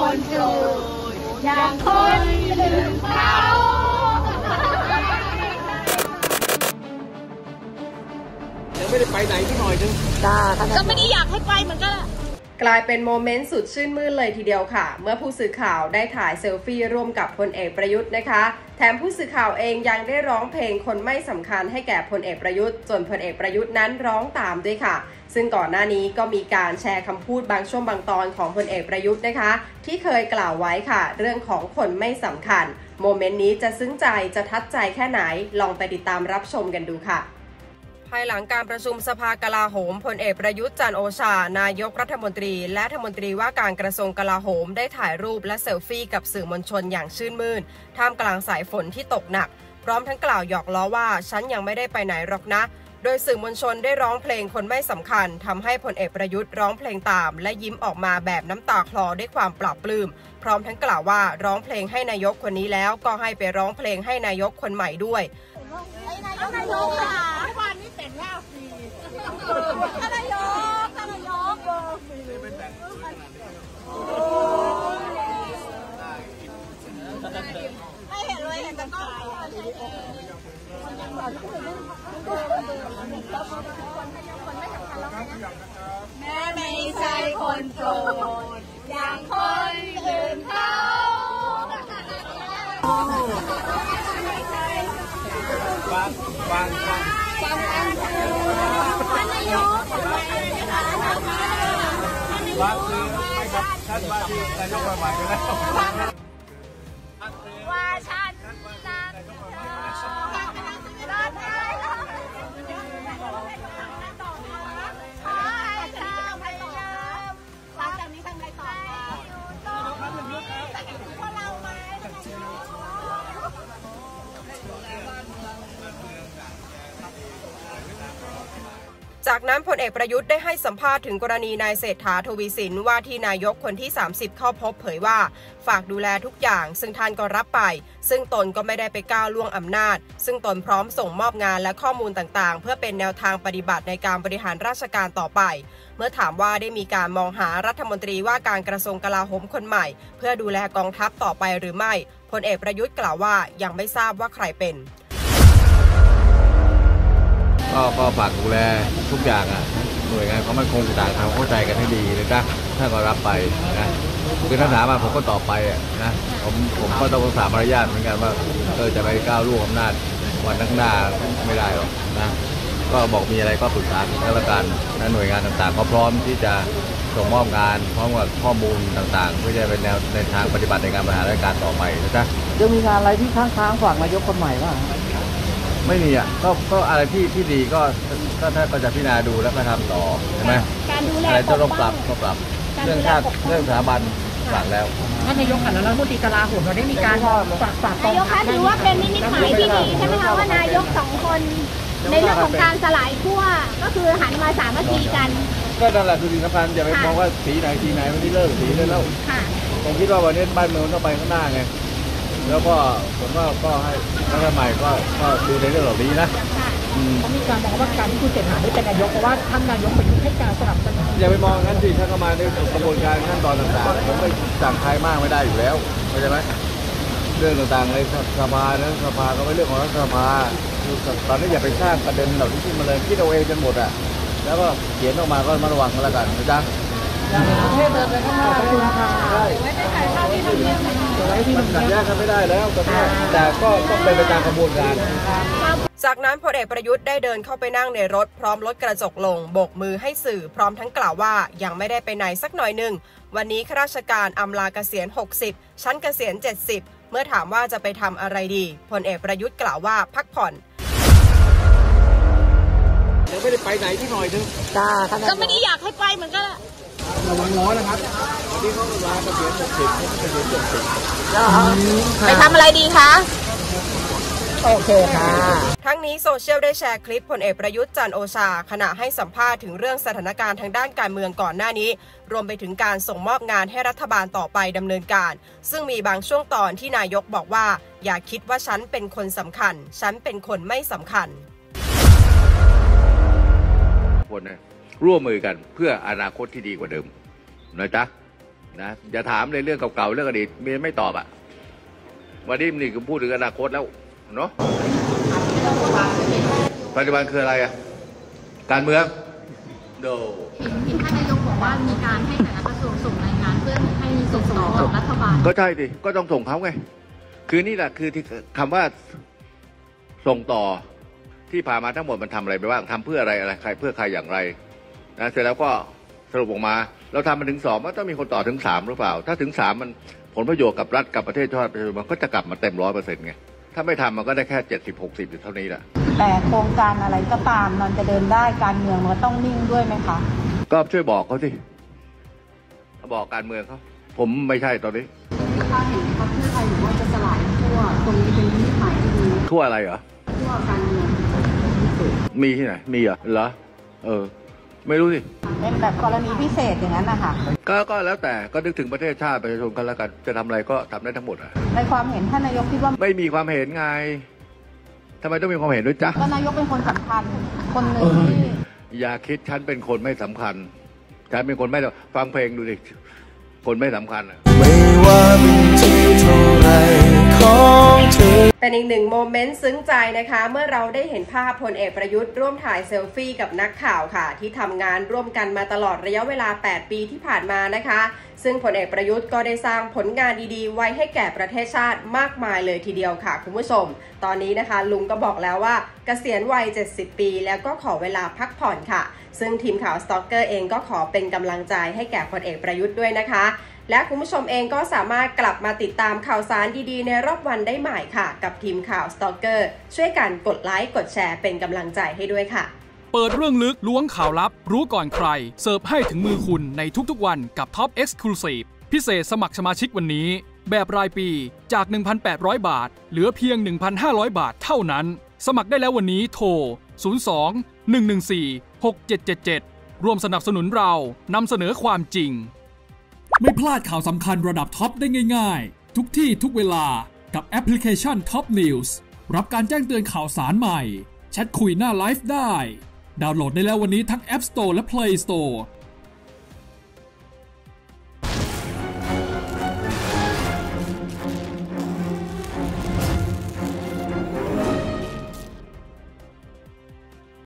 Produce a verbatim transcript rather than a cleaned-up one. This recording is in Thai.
คนโปรดอย่างคนอื่นเขายังไม่ได้ไปไหนที่หน่อยนึงก็ไม่ได้อยากให้ไปเหมือนกันกลายเป็นโมเมนต์สุดชื่นมื่นเลยทีเดียวค่ะเมื่อผู้สื่อข่าวได้ถ่ายเซลฟี่ร่วมกับพลเอกประยุทธ์นะคะแถมผู้สื่อข่าวเองยังได้ร้องเพลงคนไม่สำคัญให้แก่พลเอกประยุทธ์จนพลเอกประยุทธ์นั้นร้องตามด้วยค่ะซึ่งก่อนหน้านี้ก็มีการแชร์คำพูดบางช่วงบางตอนของพลเอกประยุทธ์นะคะที่เคยกล่าวไว้ค่ะเรื่องของคนไม่สำคัญโมเมนต์นี้จะซึ้งใจจะทัดใจแค่ไหนลองไปติดตามรับชมกันดูค่ะภายหลังการประชุมสภากลาโหมพลเอกประยุทธ์จันทร์โอชานายกรัฐมนตรีและรัฐมนตรีว่าการกระทรวงกลาโหมได้ถ่ายรูปและเซลฟี่กับสื่อมวลชนอย่างชื่นมื่นท่ามกลางสายฝนที่ตกหนักพร้อมทั้งกล่าวหยอกล้อว่าฉันยังไม่ได้ไปไหนหรอกนะโดยสื่อมวลชนได้ร้องเพลงคนไม่สำคัญทำให้พลเอกประยุทธ์ร้องเพลงตามและยิ้มออกมาแบบน้ำตาคลอด้วยความปลาบปลื้มพร้อมทั้งกล่าวว่าร้องเพลงให้นายกคนนี้แล้วก็ให้ไปร้องเพลงให้นายกคนใหม่ด้วยนายกนายกค่ะวันนี้แต่งหน้าฟรีนายกนายกไม่เห็นเลยเห็นแต่ก็แม่ไม่ใช่คนโปรดอย่างคนอื่นเขาฟังฟังฟังฟังฟังท่านนายกฟังคือให้กับท่านว่าที่นายกใหม่ไปแล้วว่าฉันรักรักได้ขอให้เธอพยายามหลังจากนี้ทำไงต่อพวกเราไหมจากนั้นพลเอกประยุทธ์ได้ให้สัมภาษณ์ถึงกรณีนายเศรษฐาทวีสินว่าที่นายกคนที่สามสิบเข้าพบเผยว่าฝากดูแลทุกอย่างซึ่งท่านก็รับไปซึ่งตนก็ไม่ได้ไปก้าวล่วงอำนาจซึ่งตนพร้อมส่งมอบงานและข้อมูลต่างๆเพื่อเป็นแนวทางปฏิบัติในการบริหารราชการต่อไปเมื่อถามว่าได้มีการมองหารัฐมนตรีว่าการกระทรวงกลาโหมคนใหม่เพื่อดูแลกองทัพต่อไปหรือไม่พลเอกประยุทธ์กล่าวว่ายังไม่ทราบว่าใครเป็นก็ก็ฝากดูแลทุกอย่างอ่ะหน่วยงานเขาไม่คงต่างทำเข้าใจกันให้ดีเลยนะถ้าก็รับไปนะคือถ้าถามมาผมก็ตอบไปอ่ะนะผมผมก็ต้องรักษามารยาทเหมือนกันว่าเออจะไปก้าวล่วงอำนาจวันข้างหน้าไม่ได้หรอกนะก็บอกมีอะไรก็ปรึกษากันแล้วกันนะหน่วยงานต่างๆก็พร้อมที่จะส่งมอบงานพร้อมกับข้อมูลต่างๆเพื่อจะเป็นแนวในทางปฏิบัติในการบริหารราชการต่อไปนะจ๊ะจะมีงานอะไรที่ค้างๆฝากนายกคนใหม่บ้างไม่มีอ่ะก็ก็อะไรที่ที่ดีก็ก็ถ้าก็จะพิจารณาดูแล้วก็ทำต่อใช่ไหมอะไรจะต้องปรับก็ปรับเรื่องชาติเรื่องสถาบันฝากแล้วท่านนายกค่ะแล้วรัฐมนตรีกลาโหมเราได้มีการฝากฝากนายกคะถือว่าเป็นนิมิตหมายที่ดีใช่ไหมคะว่านายกสองคนในเรื่องของการสลายขั้วก็คือหันมาสามัคคีกันก็นั่นแหละคือสิ่งสำคัญอย่าไปมองว่าสีไหนสีไหนวันนี้เลิกสีเลยแล้วผมคิดว่าวันนี้บ้านเมืองต้องไปข้างหน้าไงแล้วก็ผมว่าก็ให้รัฐใหม่ก็ก็ดูในเรื่องเหล่านี้นะเขามีการบอกว่าการที่คุณเศรษฐาได้เป็นนายกเพราะว่าท่านนายกประยุทธ์ให้การสนับสนุนอย่าไปมองงั้นสิท่านเข้ามาในกระบวนการขั้นตอนต่างๆผมไม่สั่งใครมากไม่ได้อยู่แล้วเข้าใจไหมเรื่องต่างๆในสภานั้นสภาก็ไม่เรื่องของรัฐสภาตอนนี้อย่าไปสร้างประเด็นเหล่านี้ขึ้นมาเลยคิดเอาเองจนหมดอ่ะแล้วก็เขียนออกมาก็มาระวังกันแล้วกันนะจ๊ะประเทศเดินไปข้างหน้าคุณค่ะไม่ได้ถ่ายภาพที่ทำเนียบมันขัดแย้งกันไม่ได้แล้วแต่ก็ต้องเป็นไปตามกระบวนการจากนั้นพลเอกประยุทธ์ได้เดินเข้าไปนั่งในรถพร้อมลดกระจกลงโบกมือให้สื่อพร้อมทั้งกล่าวว่ายังไม่ได้ไปไหนสักหน่อยหนึ่งวันนี้ข้าราชการอำลาเกษียณหกสิบชั้นเกษียณเจ็ดสิบเมื่อถามว่าจะไปทำอะไรดีพลเอกประยุทธ์กล่าวว่าพักผ่อนยังไม่ได้ไปไหนที่หน่อยนึงก็ไม่ได้อยากให้ไปเหมือนกันระวังร้อนนะครับวันนี้เขาลาเกษียณหกสิบเขาเกษียณเจ็ดสิบไปทำอะไรดีคะโอเคค่ะทั้งนี้โซเชียลได้แชร์คลิปพลเอกประยุทธ์จันทร์โอชาขณะให้สัมภาษณ์ถึงเรื่องสถานการณ์ทางด้านการเมืองก่อนหน้านี้รวมไปถึงการส่งมอบงานให้รัฐบาลต่อไปดำเนินการซึ่งมีบางช่วงตอนที่นายกบอกว่าอย่าคิดว่าฉันเป็นคนสำคัญฉันเป็นคนไม่สำคัญคนนะร่วมมือกันเพื่ออนาคตที่ดีกว่าเดิมนะจ๊ะนะอย่าถามในเรื่องเก่าๆเรื่องอดีตมีไม่ตอบอ่ะวันนี้นี่คือพูดถึงอนาคตแล้วเนาะปัจจุบันคืออะไรอ่ะการเมืองโดเห็นเห็นท่านนายกบอกว่ามีการให้แต่ละกระทรวงส่งรายงานเพื่อให้ส่งต่อกับรัฐบาลก็ใช่ดิก็ต้องส่งเขาไงคือนี่แหละคือที่คำว่าส่งต่อที่ผ่านมาทั้งหมดมันทำอะไรไปบ้างทำเพื่ออะไรอะไรใครเพื่อใครอย่างไรนะเสร็จแล้วก็สรุปออกมาเราทำมันถึงสองมันต้องมีคนต่อถึงสามหรือเปล่าถ้าถึงสามมันผลประโยชน์กับรัฐกับประเทศชาติมันก็จะกลับมาเต็มร้อยเปอร์เซ็นต์ไงถ้าไม่ทำมันก็ได้แค่เจ็ดสิบหกสิบอยู่เท่านี้แหละแต่โครงการอะไรก็ตามมันจะเดินได้การเมืองมันต้องนิ่งด้วยไหมคะก็ช่วยบอกเขาสิบอกการเมืองเขาผมไม่ใช่ตอนนี้ถ้าเห็นพรรคเพื่อไทยหรือว่าจะสลายขั้วตรงนี้เป็นวิธีหมายที่ดีขั้วอะไรเหรอขั้วการเมืองมีที่ไหนมีเหรอเหรอเออไม่รู้สิเป็นแบบกรณีพิเศษอย่างนั้นนะคะก็ก็แล้วแต่ก็นึกถึงประเทศชาติประชาชนกันแล้วกันจะทำอะไรก็ทำได้ทั้งหมดอ่ะในความเห็นท่านนายกคิดว่าไม่มีความเห็นไงทำไมต้องมีความเห็นด้วยจ๊ะก็นายกเป็นคนสำคัญคนหนึ่งที่อย่าคิดฉันเป็นคนไม่สำคัญฉันเป็นคนไม่ฟังเพลงดูดิคนไม่สำคัญไม่ว่าเป็นที่เท่าไรของเธอเป็นอีกหนึ่งโมเมนต์ซึ้งใจนะคะเมื่อเราได้เห็นภาพพลเอกประยุทธ์ร่วมถ่ายเซลฟี่กับนักข่าวค่ะที่ทำงานร่วมกันมาตลอดระยะเวลาแปดปีที่ผ่านมานะคะซึ่งพลเอกประยุทธ์ก็ได้สร้างผลงานดีๆไว้ให้แก่ประเทศชาติมากมายเลยทีเดียวค่ะคุณผู้ชมตอนนี้นะคะลุงก็บอกแล้วว่าเกษียณวัยเจ็ดสิบปีแล้วก็ขอเวลาพักผ่อนค่ะซึ่งทีมข่าวสตอกเกอร์เองก็ขอเป็นกำลังใจให้แก่พลเอกประยุทธ์ด้วยนะคะและคุณผู้ชมเองก็สามารถกลับมาติดตามข่าวสารดีๆในรอบวันได้ใหม่ค่ะกับทีมข่าวสตอกเกอร์ช่วยกันกดไลค์กดแชร์เป็นกำลังใจให้ด้วยค่ะเปิดเรื่องลึกล้วงข่าวลับรู้ก่อนใครเสิร์ฟให้ถึงมือคุณในทุกๆวันกับ Top Exclusive พิเศษสมัครสมาชิกวันนี้แบบรายปีจาก หนึ่งพันแปดร้อย บาทเหลือเพียง หนึ่งพันห้าร้อย บาทเท่านั้นสมัครได้แล้ววันนี้โทรศูนย์ สอง หนึ่ง หนึ่ง สี่ หก เจ็ด เจ็ด เจ็ดร่วมสนับสนุนเรานำเสนอความจริงไม่พลาดข่าวสำคัญระดับท็อปได้ง่ายๆทุกที่ทุกเวลากับแอปพลิเคชัน Top News รับการแจ้งเตือนข่าวสารใหม่แชทคุยหน้าไลฟ์ได้ดาวน์โหลดได้แล้ววันนี้ทั้ง App Store และ Play Store